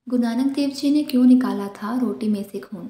गुरु नानक देव जी ने क्यों निकाला था रोटी में से खून।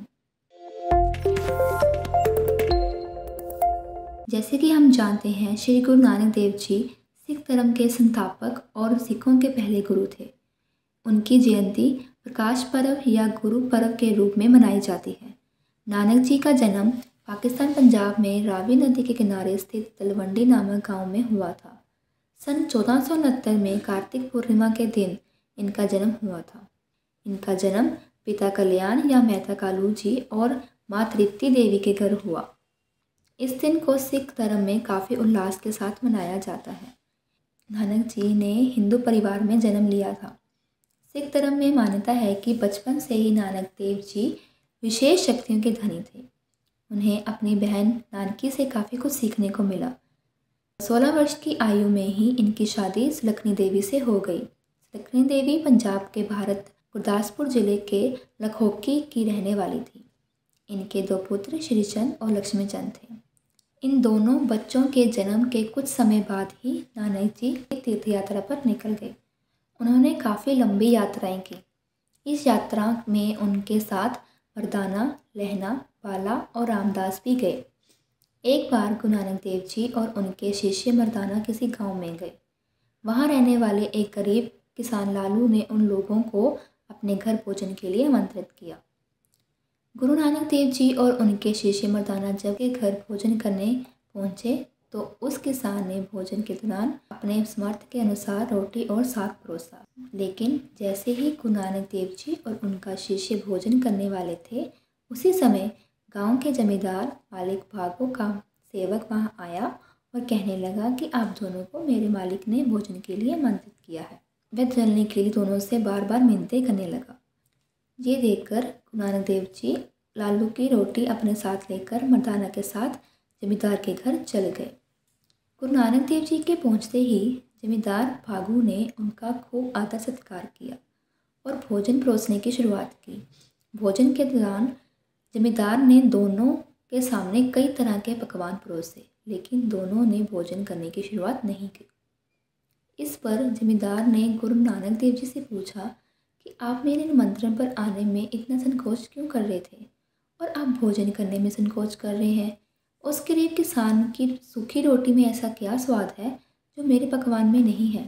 जैसे कि हम जानते हैं, श्री गुरु नानक देव जी सिख धर्म के संस्थापक और सिखों के पहले गुरु थे। उनकी जयंती प्रकाश पर्व या गुरु पर्व के रूप में मनाई जाती है। नानक जी का जन्म पाकिस्तान पंजाब में रावी नदी के किनारे स्थित तलवंडी नामक गांव में हुआ था। सन 1469 में कार्तिक पूर्णिमा के दिन इनका जन्म हुआ था। इनका जन्म पिता कल्याण या मेहता कालू जी और माँ तृप्ति देवी के घर हुआ। इस दिन को सिख धर्म में काफ़ी उल्लास के साथ मनाया जाता है। नानक जी ने हिंदू परिवार में जन्म लिया था। सिख धर्म में मान्यता है कि बचपन से ही नानक देव जी विशेष शक्तियों के धनी थे। उन्हें अपनी बहन नानकी से काफ़ी कुछ सीखने को मिला। 16 वर्ष की आयु में ही इनकी शादी सुलखनी देवी से हो गई। सुलखनी देवी पंजाब के भारत गुरदासपुर जिले के लखोकी की रहने वाली थी। इनके 2 पुत्र श्रीचंद और लक्ष्मीचंद थे। इन दोनों बच्चों के जन्म के कुछ समय बाद ही नानक जी तीर्थ यात्रा पर निकल गए। उन्होंने काफ़ी लंबी यात्राएं की। इस यात्रा में उनके साथ मर्दाना, लहना, बाला और रामदास भी गए। एक बार गुरु नानक देव जी और उनके शिष्य मर्दाना किसी गांव में गए। वहां रहने वाले एक गरीब किसान लालू ने उन लोगों को अपने घर भोजन के लिए आमंत्रित किया। गुरु नानक देव जी और उनके शिष्य मर्दाना जब के घर भोजन करने पहुंचे तो उस किसान ने भोजन के दौरान अपने सामर्थ्य के अनुसार रोटी और साग परोसा। लेकिन जैसे ही गुरु नानक देव जी और उनका शिष्य भोजन करने वाले थे, उसी समय गांव के जमींदार मालिक भागो का सेवक वहां आया और कहने लगा कि आप दोनों को मेरे मालिक ने भोजन के लिए आमंत्रित किया है। वह जलने के लिए दोनों से बार बार मिन्नतें करने लगा। ये देखकर गुरु नानक देव जी लालू की रोटी अपने साथ लेकर मर्दाना के साथ जमींदार के घर चल गए। गुरु नानक देव जी के पहुंचते ही जमींदार भागू ने उनका खूब आदर सत्कार किया और भोजन परोसने की शुरुआत की। भोजन के दौरान जमींदार ने दोनों के सामने कई तरह के पकवान परोसे, लेकिन दोनों ने भोजन करने की शुरुआत नहीं की। इस पर जमींदार ने गुरु नानक देव जी से पूछा कि आप मेरे निमंत्रण पर आने में इतना संकोच क्यों कर रहे थे और आप भोजन करने में संकोच कर रहे हैं। उस गरीब किसान की सूखी रोटी में ऐसा क्या स्वाद है जो मेरे पकवान में नहीं है।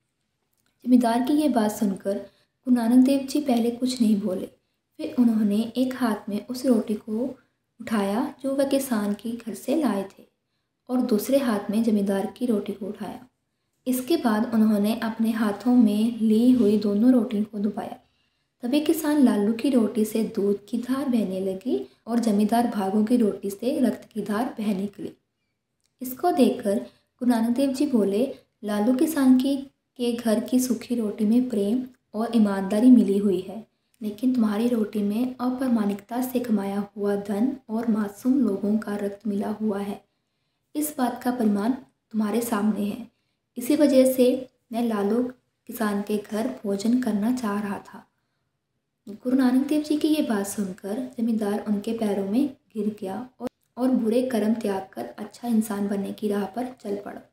जमींदार की ये बात सुनकर गुरु नानक देव जी पहले कुछ नहीं बोले। फिर उन्होंने एक हाथ में उस रोटी को उठाया जो वह किसान के घर से लाए थे और दूसरे हाथ में जमींदार की रोटी को उठाया। इसके बाद उन्होंने अपने हाथों में ली हुई दोनों रोटियों को दबाया। तभी किसान लालू की रोटी से दूध की धार बहने लगी और जमींदार भागो की रोटी से रक्त की धार बह निकली। इसको देखकर गुरु नानक देव जी बोले, लालू किसान के घर की सूखी रोटी में प्रेम और ईमानदारी मिली हुई है, लेकिन तुम्हारी रोटी में अप्रामाणिकता से कमाया हुआ धन और मासूम लोगों का रक्त मिला हुआ है। इस बात का प्रमाण तुम्हारे सामने है। इसी वजह से मैं लालू किसान के घर भोजन करना चाह रहा था। गुरु नानक देव जी की ये बात सुनकर जमींदार उनके पैरों में गिर गया और बुरे कर्म त्याग कर अच्छा इंसान बनने की राह पर चल पड़ा।